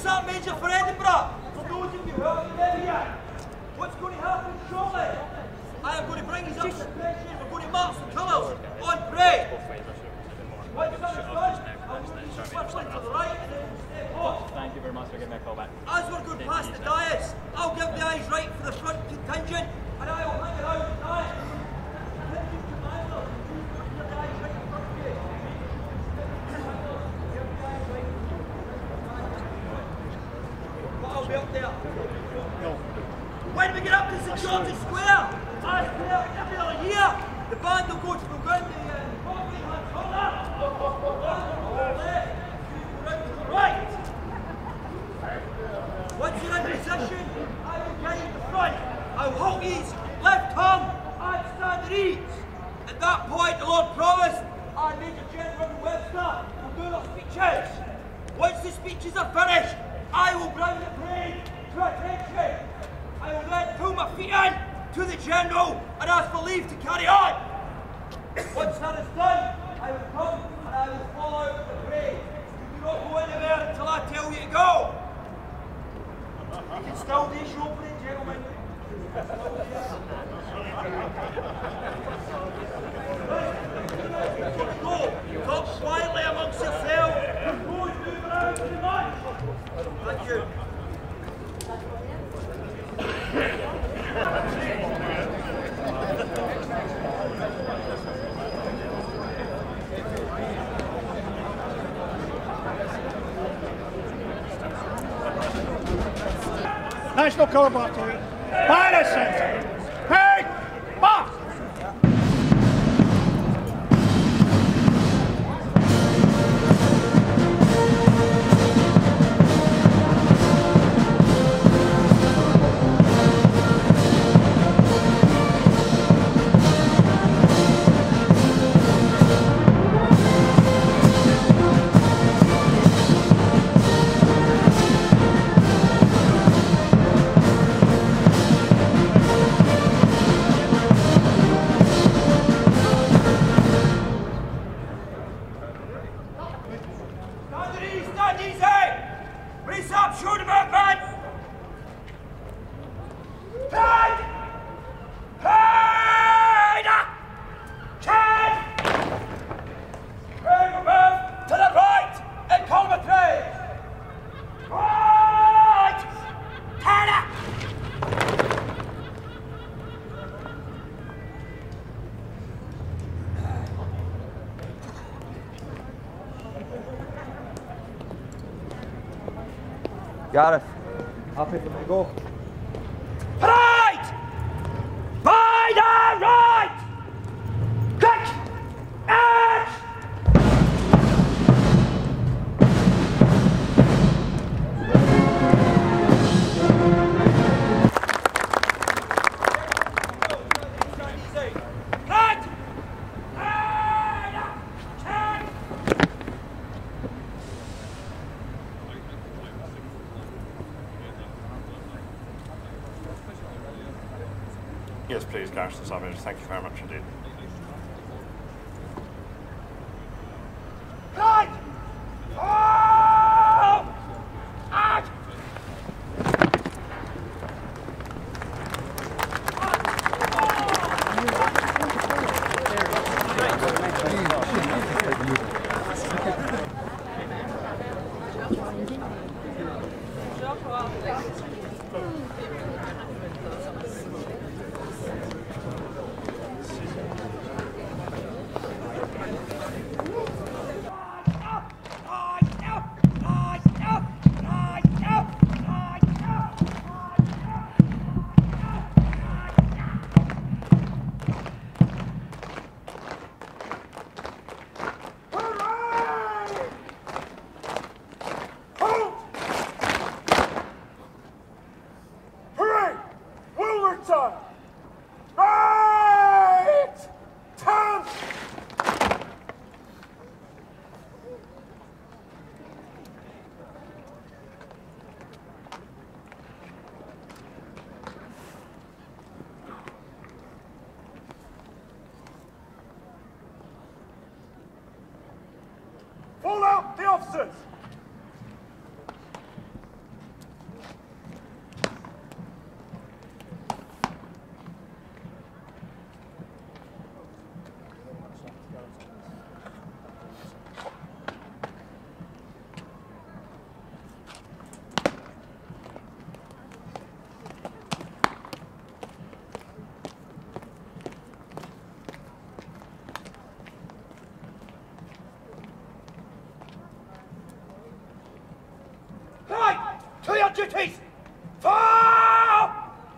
Sergeant Major for Edinburgh. For those of you who haven't been here, what's going to happen shortly? I am going to bring you up to the pension. We're going to march the colours on parade. Once that is done, I'm going to move swiftly to the right and then step off. Thank you very much for giving me a call back. As we're going past the dais, I'll give the eyes right for the front contingent and I will hang around the dais. Contingent commander, you go to the eyes right in front of you. I'll be up there. No. When we get up to St George's Square, as per every other year, the band will go to the ground the property hand corner. Left, round to the right. Once you're in position, I will guide the front. I will hold ease, left arm, and stand at ease. At that point, the Lord Provost and Major General Webster will do their speeches. Once the speeches are finished, I will bring the parade to attention. I will then pull my feet in to the General and ask for leave to carry on. Once that is done, I will come and I will follow out the parade. You do not go anywhere until I tell you to go. You can still do your opening, gentlemen. Go. Talk quietly amongst yourselves. Don't move around too much. Thank you. National Colour Battery, Fire Centre, Hey! March! Gareth, happy for me to go? Yes, please, Garrison Sergeant Major. Thank you very much indeed. Fall out, the officers! your duties! Forward!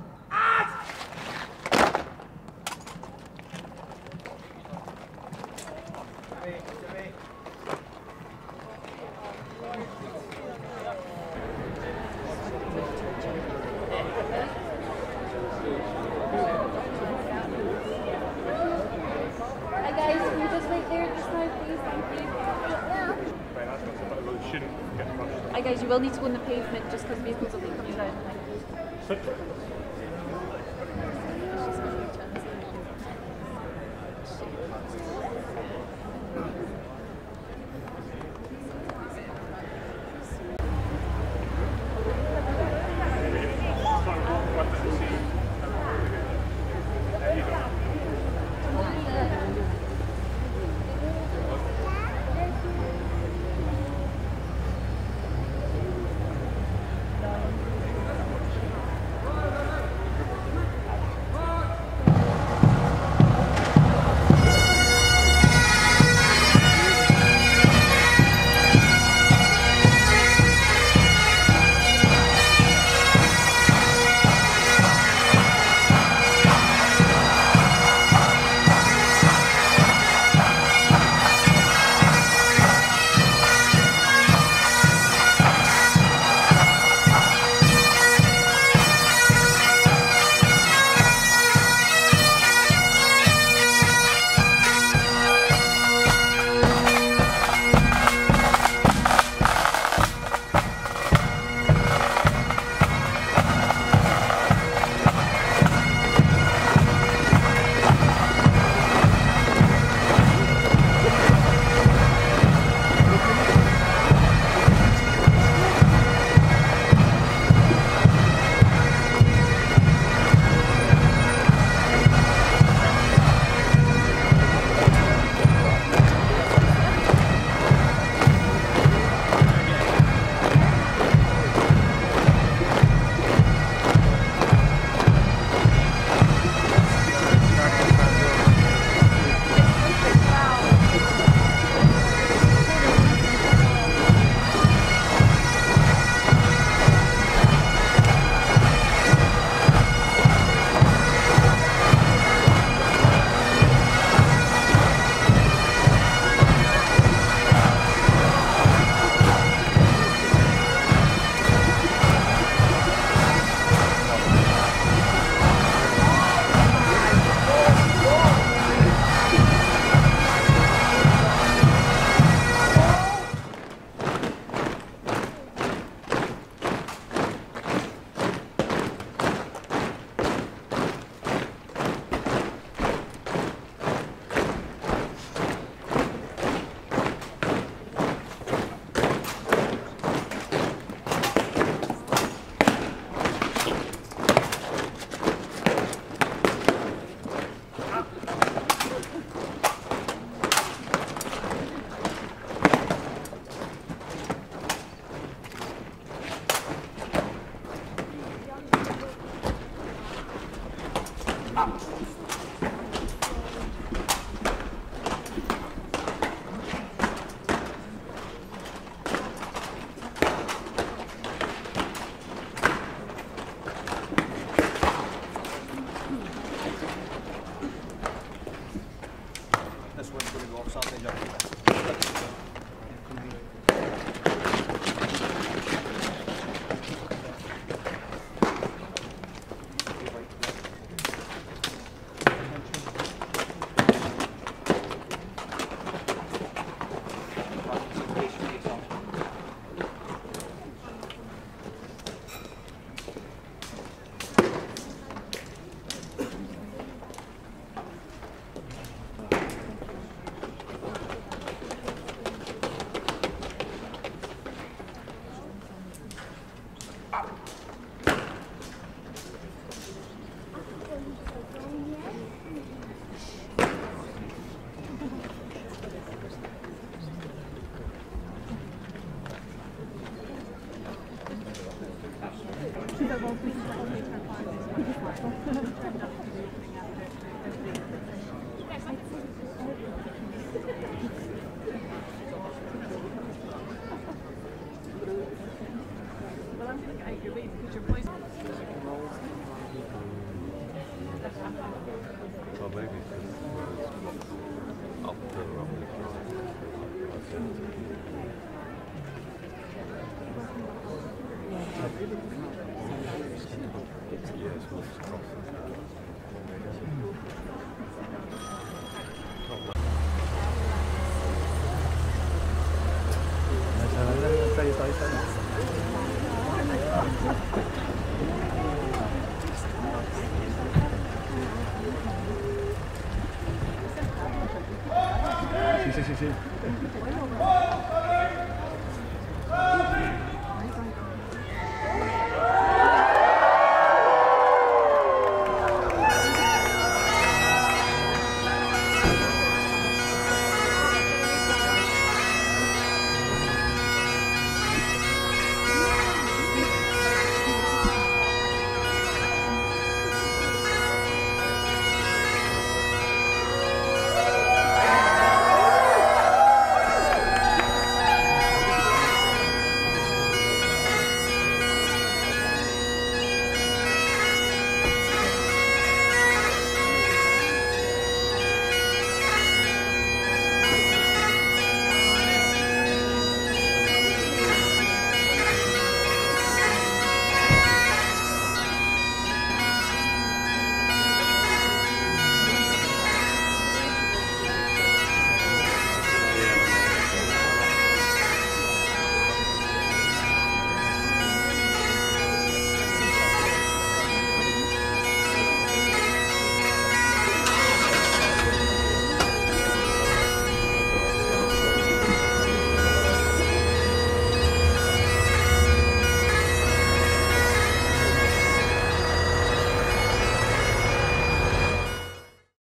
Hi guys, can you just wait there just now, please? Thank you. Hi guys, you will need to go on the pavement just because vehicles will be coming down. Thank you. Well, maybe because up further up this road. Yes, we'll just cross Sí.